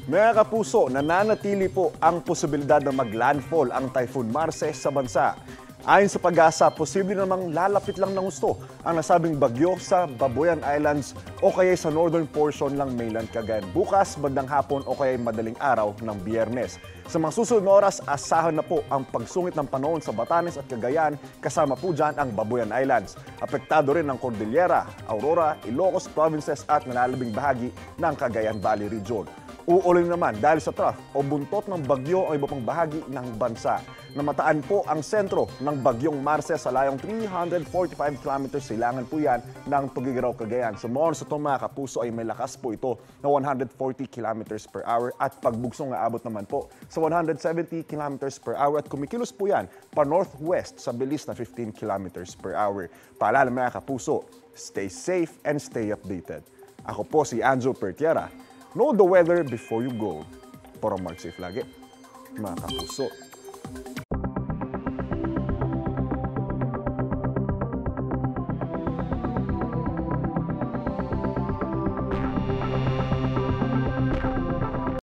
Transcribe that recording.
Mga kapuso, nananatili po ang posibilidad na maglandfall ang Typhoon Marces sa bansa. Ayon sa pag-asa, posible namang lalapit lang ng gusto ang nasabing bagyo sa Babuyan Islands o kaya sa northern portion ng mainland Cagayan bukas, bandang hapon o kaya madaling araw ng Biyernes. Sa mga susunod na oras, asahan na po ang pagsungit ng panahon sa Batanes at Cagayan, kasama po dyan ang Babuyan Islands. Apektado rin ang Cordillera, Aurora, Ilocos Provinces at nalalabing bahagi ng Cagayan Valley Region. Uulan naman dahil sa trough o buntot ng bagyo o iba pang bahagi ng bansa. Namataan po ang sentro ng bagyong Marces sa layong 345 km silangan po yan ng Tugigaraw, Cagayan. Sa mga sa mga kapuso ay may lakas po ito na 140 km per hour at pagbugsong na abot naman po sa 170 km per hour at kumikilos po yan pa northwest sa bilis na 15 km per hour. Paalala mga kapuso, stay safe and stay updated. Ako po si Anjo Pertiera. Know the weather before you go. Para mag-safe lagi, mga kapuso.